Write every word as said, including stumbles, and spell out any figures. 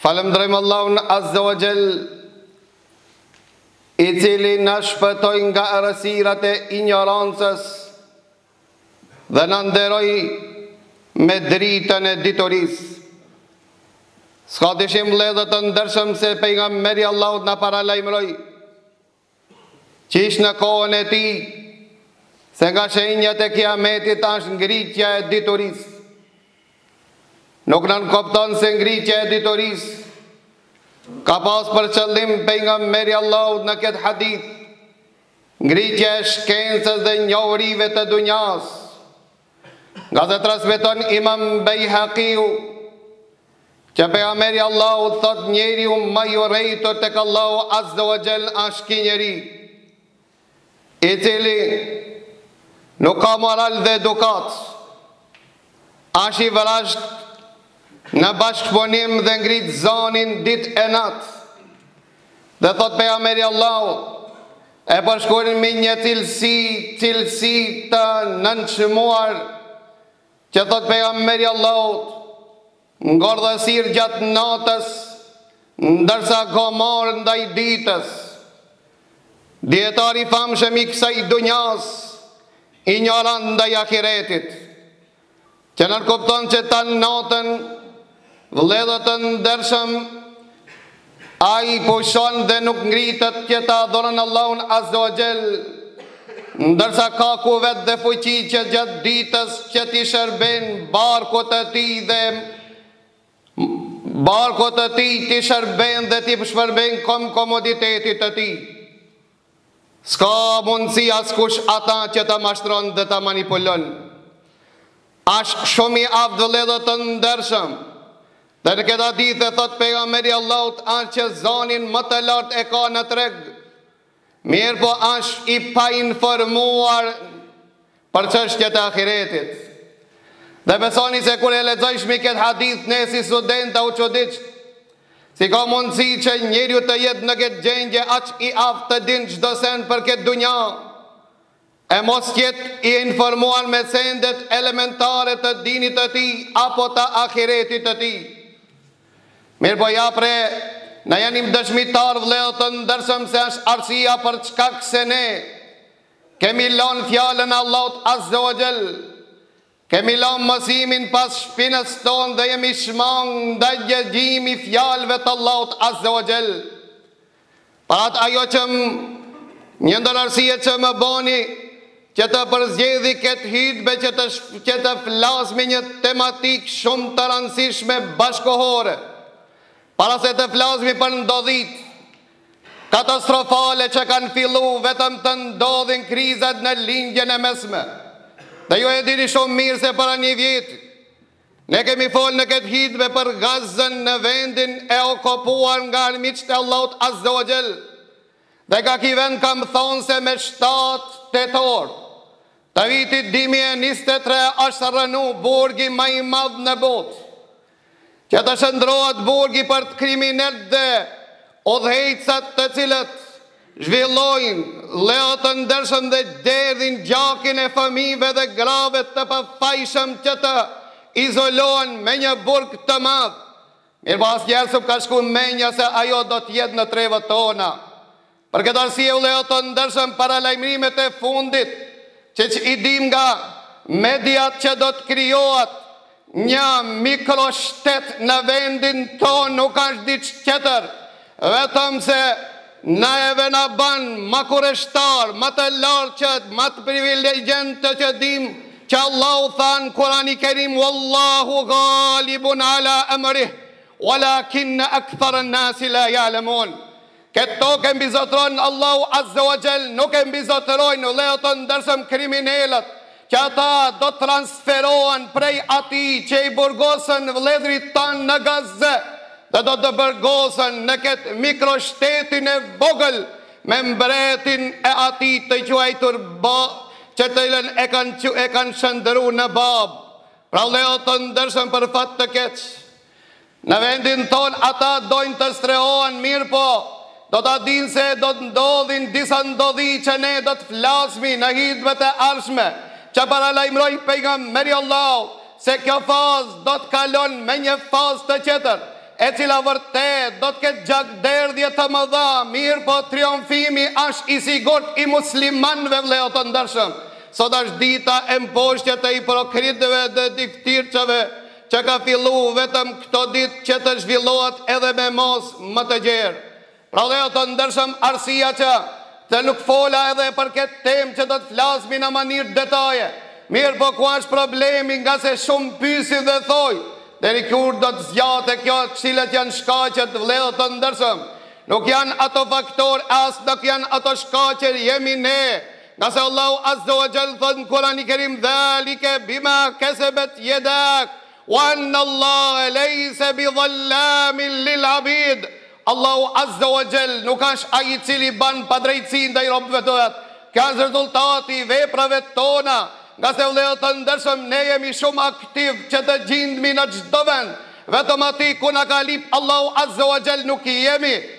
Falënderojmë Allahun Azza wa Jall, i cili na shpëtoi nga errësirat e ignorancës dhe na nderoi me dritën e ditorisë. S'ka dyshim vëllezër të ndershëm se pejgamberi Allahut na paralajmëroi që ish në kohën e tij se nga shenjat e kiametit është ngritja e ditorisë. Nuk nën kupton se ngritja e ditorisë ka pas për qëllim pejgamberi Allahut në këtë hadith, ngritja e shkencës dhe njohurive të dunjas. Nga se transmeton Imam Bejhaqiu që pejgamberi Allahut thot njeriu më i urrëtur tek Allahu Azza wa Jall është ky njeri i cili nuk ka moral dhe edukat, është i vërashk në bashkëpunim dhe ngrit zonin dit e nat. Dhe thot pejgamberi Allahut e përshkruajnë me një cilësi, cilësi të nënçmuar, që thot pejgamberi Allahut, ngordhësir gjatë natës, ndërsa gomor ndaj ditës. Dietari famshëm i kësaj dunjas, ignorant ndaj ahiretit, që nën kupton që ta natën vëllezër të ndershëm, ai pushon dhe nuk ngritet që ta adhuron Allahun Azza wa Jall, ndërsa ka kuvet dhe fuqi që gjatë ditës që ti shërben barkut të tij dhe barkut të tij ti shërben dhe ti shpërben kom komoditetit të tij. S'ka mundësi askush ata që ta mashtron dhe ta manipulon. Ashtë shumë i aftë vëllezër të ndershëm. Dhe në këtë hadith e thot pejgamberi Allahut është që zonin më të lartë e ka në treg, mirë po është i pa informuar për çështjet e ahiretit. Dhe besoni se kur e lexojsh me këtë hadith ne si studenta u çudiç, si ka mundësi që njeriu të jetë në këtë gjendje aq i aftë të din çdo send për këtë dunja, e mos jetë i informuar me sendet elementare të dinit të tij apo të ahiretit të tij. Mirë po ja pre, na janim dëshmitar vëllezër të ndershëm se është arsyeja për çka se ne kemi lënë fjalën e Allahut Azza wa Jall, kemi lënë mësimin pas shpinës tonë dhe jemi shmang ndaj dëgjimit fjalëve të Allahut Azza wa Jall. Para ajo që një ndër arsyet që më boni që të përzgjedhi këtë hutbë që të që të flas me një tematik shumë të rëndësishme bashkohore. Para se të flasmi për ndodhit katastrofale që kanë fillu vetëm të ndodhin krizat në lindjen e mesme. Dhe ju e dini shumë mirë se para një vjet ne kemi folë në këtë hutbë për Gazën në vendin e okupuar nga armiqtë e Allahut Azza wa Jall. Dhe ka ky vend kam thonë se me shtatë tetor të vitit dy mijë e njëzet e tre është rënu burgi më i madh në botë, që të shëndrohet burgi për të kriminalët dhe udhëheqësat të cilët zhvillojnë lejo të ndershëm dhe derdhin gjakin e fëmijëve dhe grave të pafajshëm që të izolohen me një burg të madh. Mirë po asnjëherë s'u ka shkuar menja se ajo do të jetë në trevat tona. Për këtë arsye u lejo të ndershëm paralajmërimet e fundit që, që i dim nga mediat që do të krijohet një mikroshtet në vendin tonë, nuk është diçka tjetër, vetëm se na e na ban më kureshtar, më të lartë që më të privilegjent që dim që Allahu than Kurani Kerim wallahu ghalibun ala amrih walakin akthar an-nas la ya'lamun. Këtë tokë e mbizotron Allahu Azza wa Jall, nuk e mbizotrojnë lejo të ndershëm kriminalët, që ata do transferohen prej ati që i burgosën vëllezërit tanë në Gazë, dhe do të burgosën në këtë mikroshtetin e vogël me mbretin e ati të quajtur ba, që të ilën e kanë e kanë shëndëru në bab. Pra lejo të ndershëm për fat të keq. Në vendin ton ata dojnë të strehohen, mirë po do të dinë se do të ndodhin disa ndodhi që ne do të flasmi në hutbet e ardhshme, që paralajmëroi pejgamberi Allahu se kjo fazë do të kalon me një fazë të tjetër, e cila vërtet do të ketë gjakderdhje të mëdha, mirë po triumfimi është i sigurt i muslimanëve, vëllezër të ndershëm. Sot është dita e mposhtjet e hipokritëve dhe diftirçave që ka fillu vetëm këto ditë që të zhvillohet edhe me mos më të gjerë. Pra vëllezër të ndershëm, arsia që të nuk fola edhe për këtë temë që do të flasmi në mënyrë detaje. Mirë po ku është problemi, nga se shumë pyesi dhe thoj, deri kur do të zgjate kjo, cilat janë shkaqet, vëllezër të ndershëm. Nuk janë ato faktor, as nuk janë ato shkaqe, jemi ne. Nga se Allahu Azza wa Jall thot në Kur'anin e Kerim, dhalike bima kasabat yadak wa anna Allaha laysa bidhallamin lil abid. Allahu Azza wa Jall nuk është ai i cili ban padrejtësi ndaj robëve të vet. Kjo është rezultati i veprave tona. Nga se vëllezër të ndershëm, ne jemi shumë aktiv që të gjindemi në çdo vend. Vetëm aty ku na ka lip Allahu Azza wa Jall nuk i jemi.